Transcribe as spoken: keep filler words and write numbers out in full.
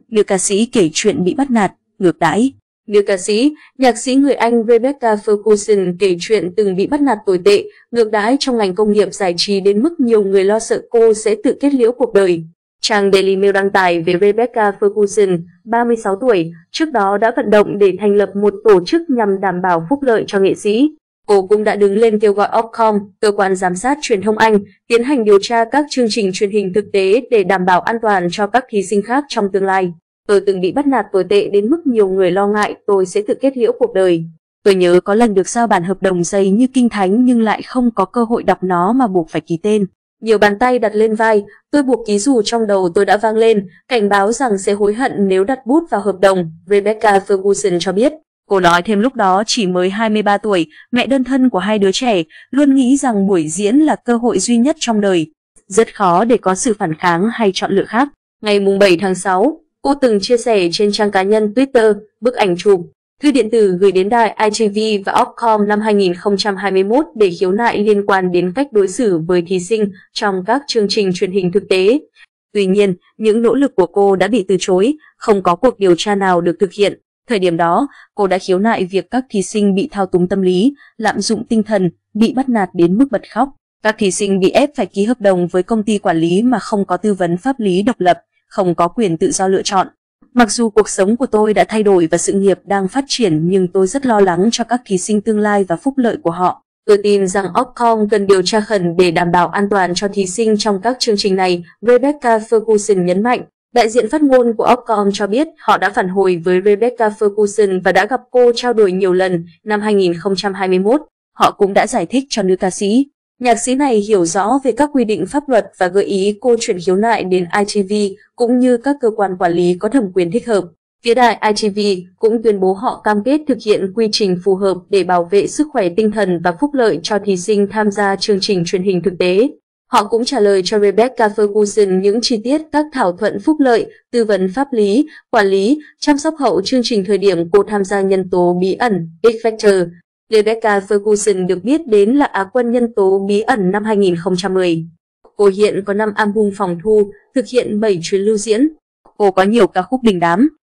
nữ ca sĩ kể chuyện bị bắt nạt, ngược đãi. Nữ ca sĩ, nhạc sĩ người Anh Rebecca Ferguson kể chuyện từng bị bắt nạt tồi tệ, ngược đãi trong ngành công nghiệp giải trí đến mức nhiều người lo sợ cô sẽ tự kết liễu cuộc đời. Trang Daily Mail đăng tải về Rebecca Ferguson, ba mươi sáu tuổi, trước đó đã vận động để thành lập một tổ chức nhằm đảm bảo phúc lợi cho nghệ sĩ. Cô cũng đã đứng lên kêu gọi Ofcom, cơ quan giám sát truyền thông Anh, tiến hành điều tra các chương trình truyền hình thực tế để đảm bảo an toàn cho các thí sinh khác trong tương lai. Tôi từng bị bắt nạt tồi tệ đến mức nhiều người lo ngại tôi sẽ tự kết liễu cuộc đời. Tôi nhớ có lần được giao bản hợp đồng dày như kinh thánh nhưng lại không có cơ hội đọc nó mà buộc phải ký tên. Nhiều bàn tay đặt lên vai, tôi buộc ký dù trong đầu tôi đã vang lên, cảnh báo rằng sẽ hối hận nếu đặt bút vào hợp đồng, Rebecca Ferguson cho biết. Cô nói thêm lúc đó chỉ mới hai mươi ba tuổi, mẹ đơn thân của hai đứa trẻ, luôn nghĩ rằng buổi diễn là cơ hội duy nhất trong đời. Rất khó để có sự phản kháng hay chọn lựa khác. Ngày bảy tháng sáu, cô từng chia sẻ trên trang cá nhân Twitter bức ảnh chụp, thư điện tử gửi đến đài i tê vê và Ofcom năm hai nghìn không trăm hai mươi mốt để khiếu nại liên quan đến cách đối xử với thí sinh trong các chương trình truyền hình thực tế. Tuy nhiên, những nỗ lực của cô đã bị từ chối, không có cuộc điều tra nào được thực hiện. Thời điểm đó, cô đã khiếu nại việc các thí sinh bị thao túng tâm lý, lạm dụng tinh thần, bị bắt nạt đến mức bật khóc. Các thí sinh bị ép phải ký hợp đồng với công ty quản lý mà không có tư vấn pháp lý độc lập, không có quyền tự do lựa chọn. Mặc dù cuộc sống của tôi đã thay đổi và sự nghiệp đang phát triển nhưng tôi rất lo lắng cho các thí sinh tương lai và phúc lợi của họ. Tôi tin rằng Ofcom cần điều tra khẩn để đảm bảo an toàn cho thí sinh trong các chương trình này, Rebecca Ferguson nhấn mạnh. Đại diện phát ngôn của Ofcom cho biết họ đã phản hồi với Rebecca Ferguson và đã gặp cô trao đổi nhiều lần. Năm hai nghìn không trăm hai mươi mốt, họ cũng đã giải thích cho nữ ca sĩ. Nhạc sĩ này hiểu rõ về các quy định pháp luật và gợi ý cô chuyển khiếu nại đến i tê vê cũng như các cơ quan quản lý có thẩm quyền thích hợp. Phía đài i tê vê cũng tuyên bố họ cam kết thực hiện quy trình phù hợp để bảo vệ sức khỏe tinh thần và phúc lợi cho thí sinh tham gia chương trình truyền hình thực tế. Họ cũng trả lời cho Rebecca Ferguson những chi tiết các thỏa thuận phúc lợi, tư vấn pháp lý, quản lý, chăm sóc hậu chương trình thời điểm cô tham gia nhân tố bí ẩn X Factor. Rebecca Ferguson được biết đến là Á quân nhân tố bí ẩn năm hai nghìn không trăm mười. Cô hiện có năm album phòng thu, thực hiện bảy chuyến lưu diễn. Cô có nhiều ca khúc đình đám.